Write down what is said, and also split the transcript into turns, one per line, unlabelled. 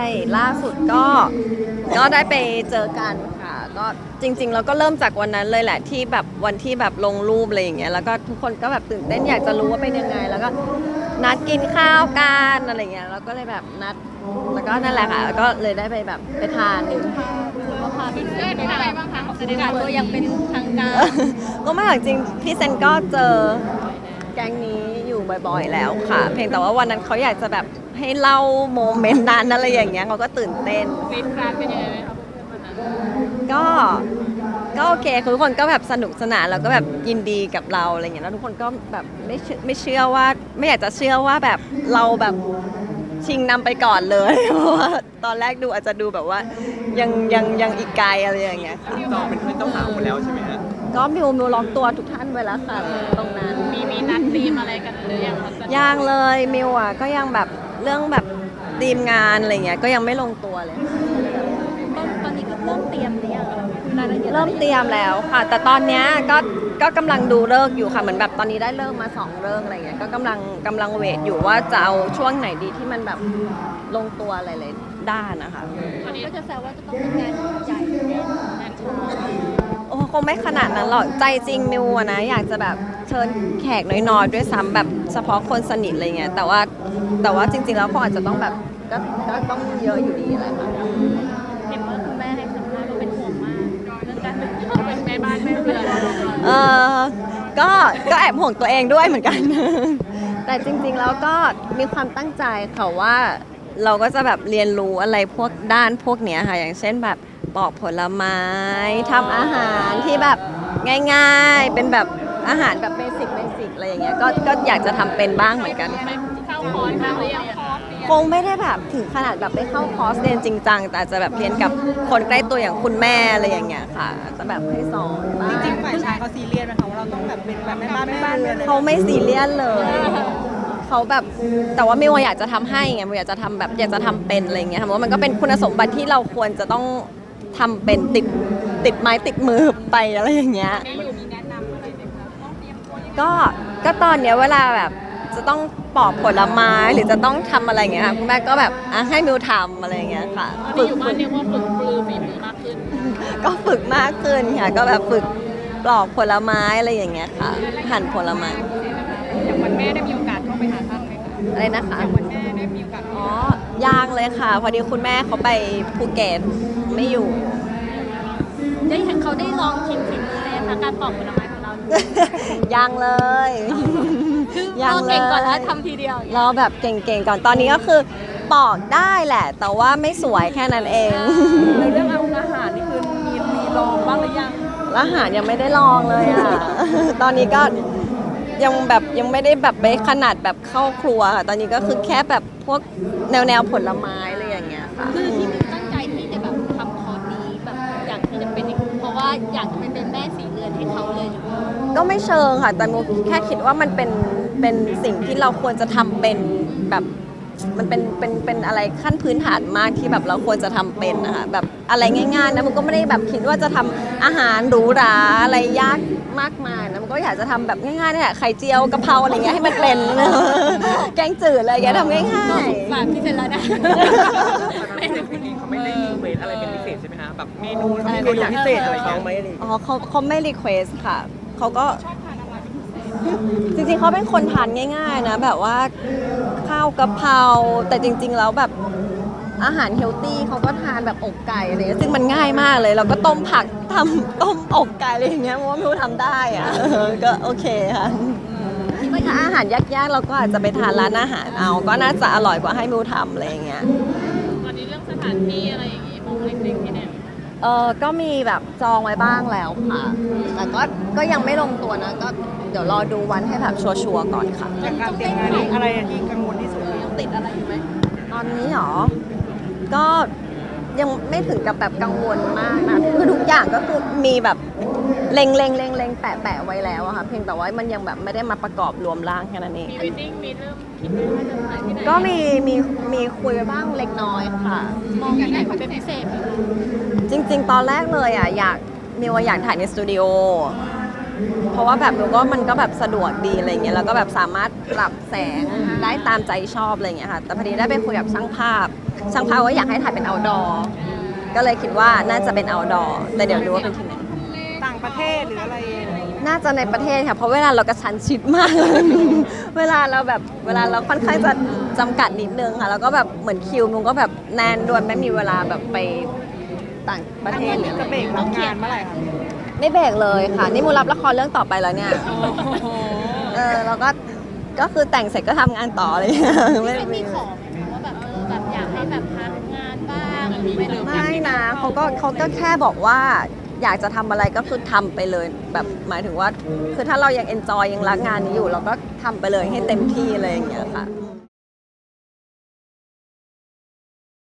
ล่าสุดก็ได้ไปเจอกันค่ะก็จริงๆแล้วก็เริ่มจากวันนั้นเลยแหละที่แบบวันที่แบบลงรูปอะไรอย่างเงี้ยแล้วก็ทุกคนก็แบบตื่นเต้นอยากจะรู้ว่าเป็นยังไงแล้วก็นัดกินข้าวกันอะไรเงี้ยแล้วก็เลยแบบนัดแล้วก็นั่นแหละค่ะแล้วก็เลยได้ไปแบบไปทาน
ก็พาเพื่อนๆอะไรบ้างคะแสดงตัวอย่างเป็นทางการ
ก็ไม่หรอกจริงพี่เซนก็เจอแก๊งนี้อยู่บ่อยๆแล้วค่ะเพียงแต่ว่าวันนั้นเขาอยากจะแบบให้เล่าโมเมนต์นั้นอะไรอย่างเงี้ยเขาก็ตื่นเต้น
ฟีดการเป็นยังไงไหมคะเพื่อนๆวันนั้น
ก็โอเคคือทุกคนก็แบบสนุกสนานแล้วก็แบบยินดีกับเราอะไรเงี้ยแล้วทุกคนก็แบบไม่เชื่อว่าไม่อยากจะเชื่อว่าแบบเราแบบชิงนำไปก่อนเลยเพราะว่าตอนแรกดูอาจจะดูแบบว่ายังอีกไกลอะไรอย่างเงี้ยค่ะ
จองเป็นเพื่อนเจ้าสาวหมดแล้วใช่ไหมฮะ
ก็มิวล็อกตัวทุกท่านไว้แล้วค่ะตรงนั้น
มีนัดทีมอะไรกันหรือยังคะ
ยังเลยมิวอ่ะก็ยังแบบเรื่องแบบทีมงานอะไรเงี้ยก็ยังไม่ลงตัวเลย
ตอนนี้ก็เริ่มเตรียมหรือยังคุยรายละเอียด
เริ่มเตรียมแล้วค่ะ แต่ตอนเนี้ยก็กำลังดูฤกษ์อยู่ค่ะเหมือนแบบตอนนี้ได้เลิกมา2ฤกษ์อะไรเงี้ยก็กำลังเวทอยู่ว่าจะเอาช่วงไหนดีที่มันแบบลงตัวอะไรเลยด้านนะคะ
ตอนนี้ก็จะแซวว่าจะต้องเป็นงานใหญ่งานโชว์
โอ้คงไม่ขนาดนั้นหรอกใจจริงมิวอะนะอยากจะแบบเชิญแขกน้อยๆด้วยซ้ำแบบเฉพาะคนสนิทอะไรเงี้ยแต่ว่าจริงๆแล้วก็อาจจะต้องแบบก็ต้องเยอะอยู่ดีอะไรแบบนี้
เห็นว่าคุณแม่ให้สัมภาษณ์ว่าเป็นห่วงมากเรื่องการเป็นแม่บ้านแม่เรือน
เออก็แอบห่วงตัวเองด้วยเหมือนกัน แต่จริงๆแล้วก็มีความตั้งใจค่ะว่าเราก็จะแบบเรียนรู้อะไรพวกด้านพวกเนี้ยค่ะอย่างเช่นแบบปอกผลไม้ทำอาหารที่แบบง่ายๆเป็นแบบอาหารแบบเบสิกอะไรอย่างเงี้ยก็อยากจะทำเป็นบ้างเหมือนกัน
ไม่เข้าคอร์สบ้างหรือยัง
คงไม่ได้แบบถึงขนาดแบบไปเข้าคอร์สเรียนจริงจังแต่อาจจะแบบเรียนกับคนใกล้ตัวอย่างคุณแม่อะไรอย่างเงี้ยค่ะจะแบบให้สอนบ้าง
จริงๆฝ่ายชายเขาซีเรียสไหมคะว่าเราต้องแบบเป็นแบบแม่บ้านเรือน
เขาไม่ซีเรียสเลยเขาแบบแต่ว่ามิวอยากจะทำให้ไงมิวอยากจะทำแบบอยากจะทำเป็นอะไรอย่างเงี้ยค่ะเพราะว่ามันก็เป็นคุณสมบัติที่เราควรจะต้องทำเป็นติดไม้ติดมือไปอะไรอย่างเงี้ย
อยู่มีแนะนำอะไรไหมคะต้องเตรียมตัวยังไง
ก็ตอนเนี้ยเวลาแบบจะต้องปอกผลไม้หรือจะต้องทำอะไรอย่างเงี้ยค่ะคุณแม่ก็แบบให้มิวทำอะไรอย่างเงี้ยค่ะ
ตอนนี้อยู่บ้านเรียกว่าฝึกปลือฝีมือมากขึ้น
ก็ฝึกมากขึ้นค่ะก็แบบฝึกปลอกผลไม้อะไรอย่างเงี้ยค่ะ หั่นผลไม้
อย่างวันแม่ได้มีโอกาสเข้าไปหาท่านไหมคะ
อะไรนะคะ
อย่างวันแม่ได้มีโอกาส
อ๋อย่างเลยค่ะ พอดีคุณแม่เขาไปภูเก็ตไม่อยู่
ได้เห็นเขาได้ลองชิมฝีมือเลยนะคะการปอกผลไม้ของเรา
ยังเลยยังเลย
เก่งก่อนแล้วทำทีเดียว
รอแบบเก่งๆก่อนตอนนี้ก็คือปอกได้แหละ แต่ว่าไม่สวยแค่นั้นเอง
แล้วเรื่องอาหารนี่คือมีลองบ้างหรือยัง
อาหารยังไม่ได้ลองเลยอ่ะ ตอนนี้ก็ยังไม่ได้แบบไปขนาดแบบเข้าครัวค่ะตอนนี้ก็คือแค่แบบพวกแนวผลไม้อะไรอย่างเงี้ยค่ะ
คือที่มิวตั้งใจที่จะแบบทำคอร์สนี้แบบอยากที่จะเป็นเพราะว่าอยากจะไปเป็นแม่สีเรือนให้เขาเลย
ก็ไม่เชิงค่ะ แต่โมแค่คิดว่ามันเป็นสิ่งที่เราควรจะทำเป็นแบบมันเป็นอะไรขั้นพื้นฐานมากที่แบบเราควรจะทำเป็นนะคะแบบอะไรง่ายๆนะมันก็ไม่ได้แบบคิดว่าจะทำอาหารหรูหราอะไรยากมากมายนะมันก็อยากจะทำแบบง่ายๆนี่แหละไข่เจียวกะเพราอะไรเงี้ยให้มันเป็น แกงจืดอะไรเงี้ยทำง่ายๆ
ฝากพี่เสร็จแล้วนะ
แต่ทางคุณเองเขาไม่ได้รีเควสอะไรเป็นพิเศษใช่ไหมฮะแบบเมนู
อะไร
ที่เขาอยากพิเศษอะไร
เขา
เงี้ย
ไหมอะไรอย่างเงี้ย
อ๋อเขาไม่รีเควสค่ะ เขาก็จริงๆเขาเป็นคนทานง่ายๆนะแบบว่าข้าวกะเพราแต่จริงๆแล้วแบบอาหารเฮลตี้เขาก็ทานแบบอกไก่อะไรเงี้ยซึ่งมันง่ายมากเลยเราก็ต้มผักทำต้มอกไก่อะไรอย่างเงี้ยเพราะว่าไม่รู้ทำได้อะก็โอเคค่ะถ้าอาหารยากๆเราก็อาจจะไปทานร้านอาหารเอาก็น่าจะอร่อยกว่าให้มิวทำอะไรอย่างเงี้ย
ตอนนี้เรื่องสถานที่อะไรอย่างงี้มองเล็กๆที่ไหน
ก็มีแบบจองไว้บ้างแล้วค่ะ แต่ก็ยังไม่ลงตัวนะ ก็เดี๋ยวรอดูวันให้แบบชัวร์ๆก่อนค่ะ
จากการเตรียมงานนี่อะไรที่กังวลที่สุด
ยังติดอะไรอยู่ไหม
ตอนนี้หรอ ก็ยังไม่ถึงกับแบบกังวลมากนะ คือทุกอย่างก็คือมีแบบเล็งแปะไว้แล้วอะค่ะ เพียงแต่ว่ามันยังแบบไม่ได้มาประกอบรวมร่างแค่นั้นเอง
มีวิดดิ้งมีเริ่มคิดไหมว่าจะถ่ายที่ไหน
ก็มีคุยไว้บ้างเล็กน้อยค่ะ
มองที่ไหนเป็นพิเศษไหม
จริงๆ ตอนแรกเลยอ่ะมิวอยากถ่ายในสตูดิโอ เพราะว่าแบบมิวก็มันก็แบบสะดวกดีอะไรเงี้ย แล้วก็แบบสามารถปรับแสงได้ตามใจชอบอะไรเงี้ยค่ะ แต่พอดีได้ไปคุยกับช่างภาพช่างภาพว่าอยากให้ถ่ายเป็น outdoor ก็เลยคิดว่าน่าจะเป็น outdoor แต่เดี๋ยวดูว่าเป็นที่ไหน
ต่างประเทศหรืออะไร
น่าจะในประเทศค่ะเพราะเวลาเรากระชั้นชิดมากเลย เวลาเราค่อนข้างจะจำกัดนิดนึงค่ะแล้วก็แบบเหมือนคิวมุงก็แบบแน่นด้วยไม่มีเวลาแบบไปต่างประเทศหรืออะไร
จะเบรกรับงานเมื่อไหร่คะ
ไม่เบรกเลยค่ะนี่มูรับละครเรื่องต่อไปแล้วเนี่ยแล้วก็คือแต่งเสร็จก็ทำงานต่อเลย
ไม่มีขอไหมคะว่าแบบแบบอยากให้แบบพักงานบ้างหรือไม่เลย
ไม่นะเขาก็แค่บอกว่าอยากจะทำอะไรก็คือทำไปเลยแบบหมายถึงว่าคือถ้าเรายังเอนจอยยังรักงานนี้อยู่เราก็ทำไปเลยให้เต็มที่อะไรอย่างเงี้ยค่ะ